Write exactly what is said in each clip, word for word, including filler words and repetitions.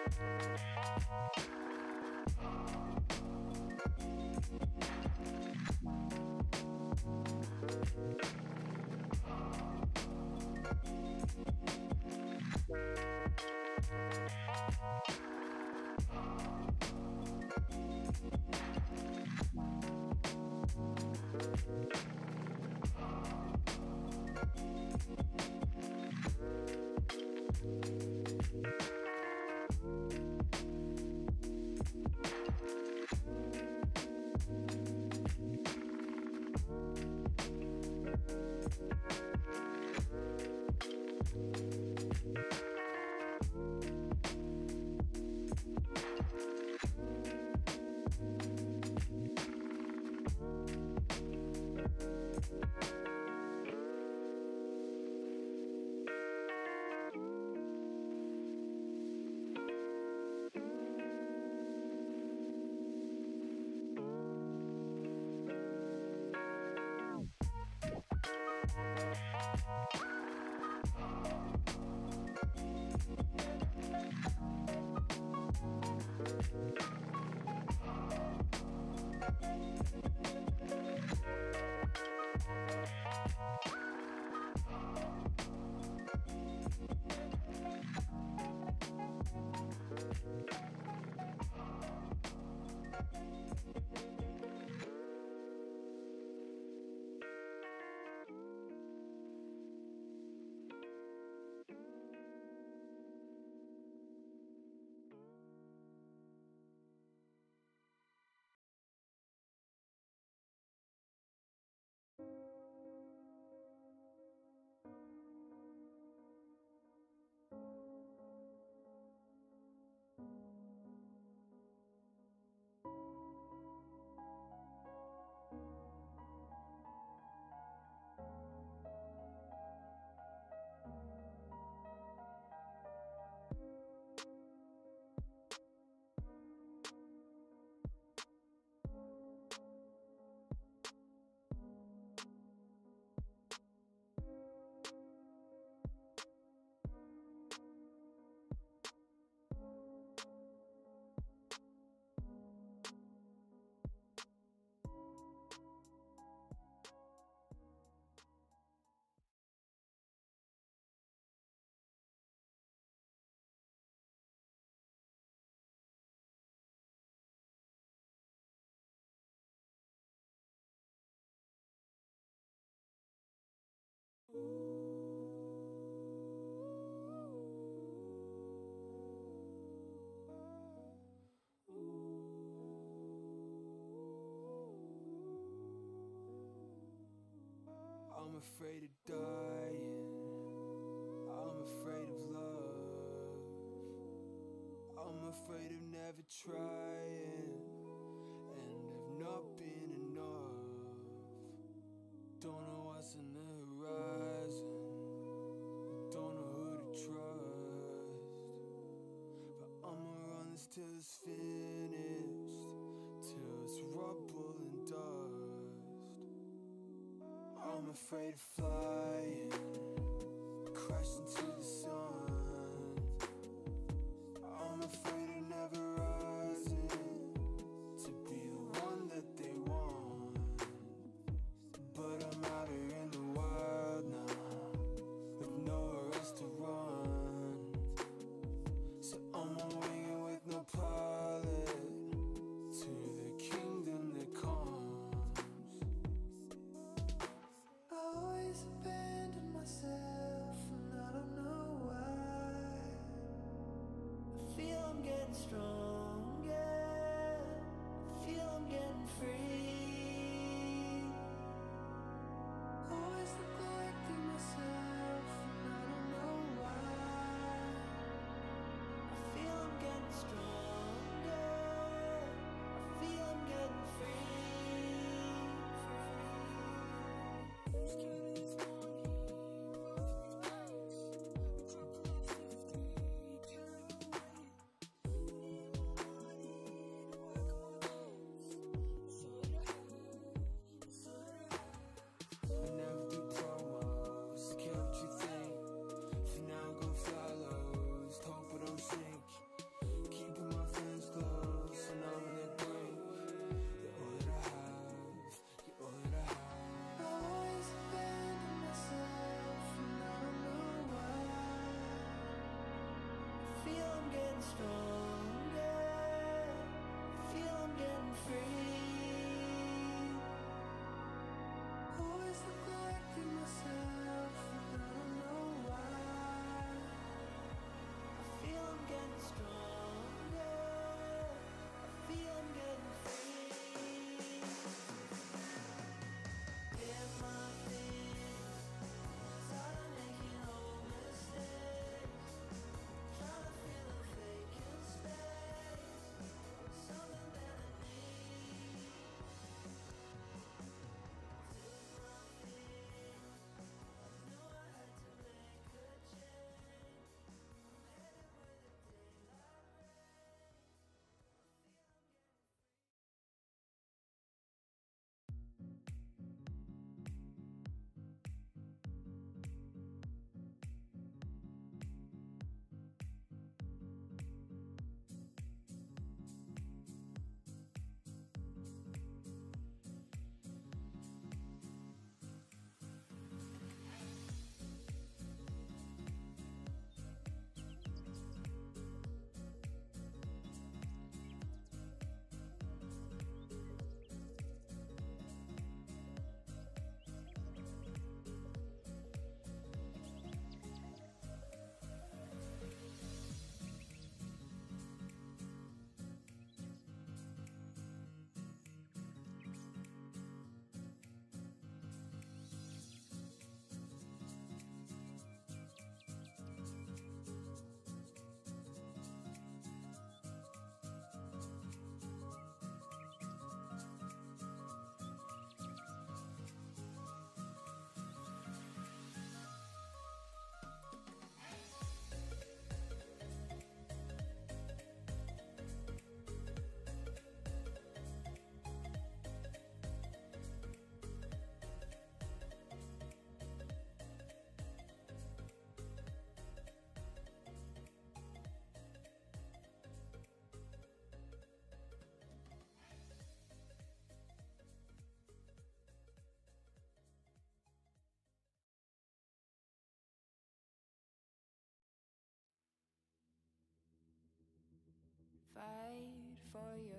I'm afraid of dying, I'm afraid of love, I'm afraid of never trying and of not being enough. Don't know what's on the horizon, don't know who to trust, but I'ma run this till it's finished, till it's rubble and dust. I'm afraid of flying, crashing to the sun. I'm afraid of never rising to be the one that they want. But I'm out here in the wild now, with nowhere else to run. So I'm on winging with no pilot to the kingdom that comes. And I don't know why. I feel I'm getting stronger, I feel I'm getting free. Always neglecting myself, and I don't know why. I feel I'm getting stronger, I feel I'm getting free.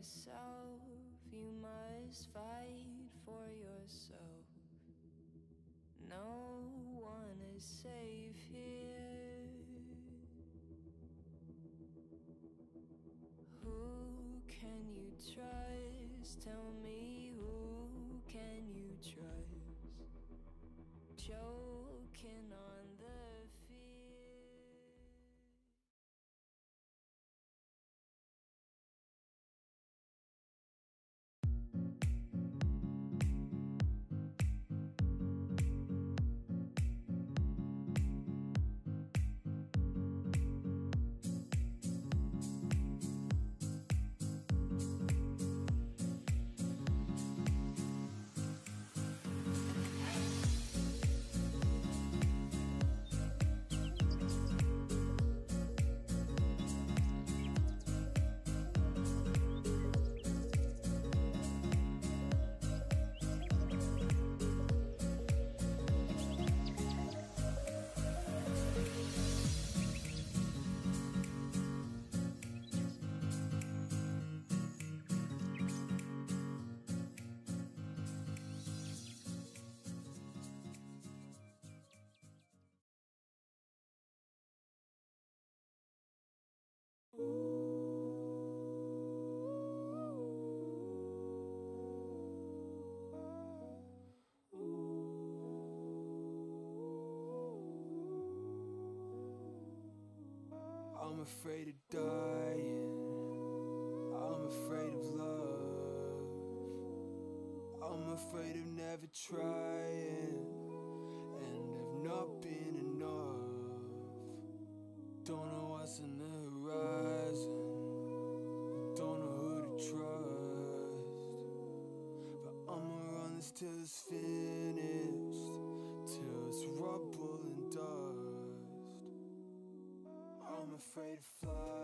yourself, you must fight for yourself. No one is safe here. Who can you trust? Tell me, who can you trust? Choking on the fear. I'm afraid of dying, I'm afraid of love, I'm afraid of never trying, and of not being enough. Don't know what's on the horizon, don't know who to trust, but I'ma run this till it's finished, till it's rubble and dust. I'm afraid to fly,